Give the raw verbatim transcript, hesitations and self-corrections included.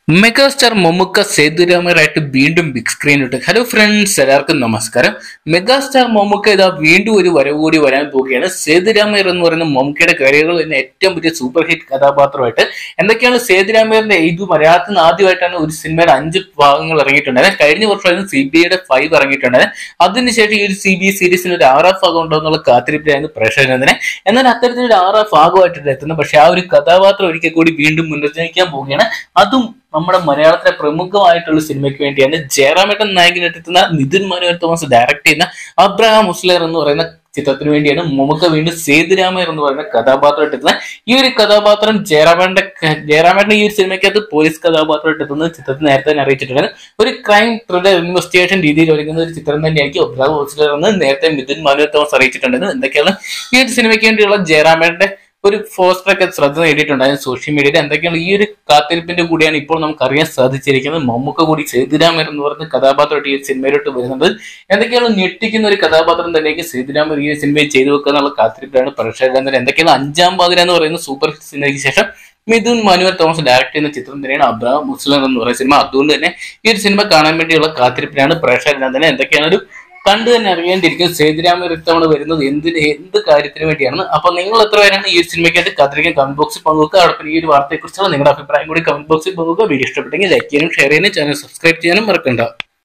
Megastar Mammukka സേതുരാമയ്യരായിട്ട് വീണ്ടും big സ്ക്രീനിട്ട്. Hello friends, എല്ലാവർക്കും നമസ്കാരം. മെഗാസ്റ്റാർ മമ്മൂക്ക ഇതാ വീണ്ടും ഒരു വരവ് കൂടി വരാൻ പോവുകയാണ്. സേതുരാമയ്യർ എന്ന് പറയുന്ന മമ്മൂക്കയുടെ കരിയറിൽ തന്നെ ഏറ്റവും വലിയ സൂപ്പർ ഹിറ്റ് കഥാപാത്രമായിട്ട്. എന്തൊക്കെയാണ് സേതുരാമയ്യറിന്റെ ഇത് മലയാളത്തിൽ നിന്ന് ആദ്യമായിട്ടാണ് ഒരു സിനിമയുടെ അഞ്ച് ഭാഗങ്ങൾ ഇറങ്ങിയിട്ടുണ്ടായത്. കഴിഞ്ഞ വർഷമായിരുന്നു സി ബി ഐയുടെ ഫൈവ് ഇറങ്ങിയിട്ടുണ്ടായത്. അതിനുശേഷം ഈ ഒരു സി ബി ഐ സീരീസിന് ഒരു ആറാം ഭാഗം ഉണ്ടോ എന്നുള്ള കാത്തിരിപ്പിലായിരുന്നു പ്രേക്ഷകനെ. എന്നാൽ അത്തരത്തിലൊരു ആറാം ഭാഗമായിട്ടാണ് എത്തുന്നത്. പക്ഷെ ആ ഒരു കഥാപാത്രം ഒരിക്കൽ കൂടി വീണ്ടും പുനർജനിക്കാൻ പോവുകയാണ്. അതും നമ്മുടെ മലയാളത്തിലെ പ്രമുഖമായിട്ടുള്ള സിനിമയ്ക്ക് വേണ്ടിയാണ്. ജയറാമേട്ടൻ നായകനെത്തുന്ന നിതിൻ മനോഹർ തോമസ് ഡയറക്ട് ചെയ്യുന്ന അബ്രഹാം മുസ്ലിയർ എന്ന് പറയുന്ന ചിത്രത്തിന് വേണ്ടിയാണ് മമ്മൂക്ക വീണ്ടും സേതുരാമയ്യർ എന്ന് പറയുന്ന കഥാപാത്രമായിട്ട് എത്തുന്നത്. ഈ ഒരു കഥാപാത്രം ജയറാമേട്ടന്റെ ജയറാമേട്ടൻ ഈ ഒരു സിനിമയ്ക്കകത്ത് പോലീസ് കഥാപാത്രമായിട്ട് എത്തുന്ന ചിത്രത്തിൽ നേരത്തെ തന്നെ അറിയിച്ചിട്ടുണ്ട്. ഒരു ക്രൈം ത്രില്ലർ ഇൻവെസ്റ്റിഗേഷൻ രീതിയിൽ ഒരുങ്ങുന്ന ഒരു ചിത്രം തന്നെയായിരിക്കും അബ്രഹാം മുസ്ലിയർ എന്ന് നേരത്തെ നിതിൻ മനോഹർ തോമസ് അറിയിച്ചിട്ടുണ്ടായിരുന്നു. എന്തൊക്കെയാണ് ഈ ഒരു സിനിമയ്ക്ക് വേണ്ടിയുള്ള ജയറാമേട്ടന്റെ ഒരു പോസ്റ്ററൊക്കെ ശ്രദ്ധ നേടിയിട്ടുണ്ടായിരുന്നു സോഷ്യൽ മീഡിയയിൽ. എന്തൊക്കെയാണ് ഈ ഒരു കാത്തിരിപ്പിന്റെ കൂടിയാണ് ഇപ്പോൾ നമുക്ക് അറിയാൻ സാധിച്ചിരിക്കുന്നത്. മമ്മൂക്ക കൂടി സേതുരാമയ്യർ എന്ന് പറയുന്ന കഥാപാത്രമായിട്ട് ഈ സിനിമയിലോട്ട് വരുന്നത്. എന്തൊക്കെയാണ് ഞെട്ടിക്കുന്ന ഒരു കഥാപാത്രം തന്നെയായിരിക്കും സേതുരാമയ്യർ ഈ സിനിമയിൽ ചെയ്തു വെക്കുക എന്നുള്ള കാത്തിരിപ്പിലാണ് പ്രേക്ഷകർ. എന്തൊക്കെയാണ് അഞ്ചാം പാതിര എന്ന് പറയുന്ന സൂപ്പർ ഹിറ്റ് സിനിമയ്ക്ക് ശേഷം മിഥുൻ മനോഹർ തോമസ് ഡയറക്ട് ചെയ്യുന്ന ചിത്രം തന്നെയാണ് അബ്രഹാം മുസ്ലിയർ എന്ന് പറയുന്ന സിനിമ. അതുകൊണ്ട് തന്നെ ഈ ഒരു സിനിമ കാണാൻ വേണ്ടിയുള്ള കാത്തിരിപ്പിലാണ് പ്രേക്ഷകർ. തന്നെ എന്തൊക്കെയാണ് ഒരു കണ്ടു തന്നെ അറിയേണ്ടിയിരിക്കും സേതുരാമയ്യർ ഇത്തവണ വരുന്നത് എന്തിന് എന്ത് കാര്യത്തിന് വേണ്ടിയാണ്. അപ്പൊ നിങ്ങൾ എത്ര പേരാണ് ഈ ഒരു സിനിമയ്ക്കായിട്ട് കാത്തിരിക്കാൻ കമന്റ് ബോക്സിൽ പങ്കുവെക്കുക. അതോടൊപ്പം ഈ ഒരു വാർത്തയെക്കുറിച്ചുള്ള നിങ്ങളുടെ അഭിപ്രായം കൂടി കമന്റ് ബോക്സിൽ പങ്കുവെക്കുക. വീഡിയോ ഇഷ്ടപ്പെട്ടെങ്കിൽ ലൈക്ക് ചെയ്യാനും ഷെയർ ചെയ്യാനും ചാനൽ സബ്സ്ക്രൈബ് ചെയ്യാനും മറക്കണ്ട.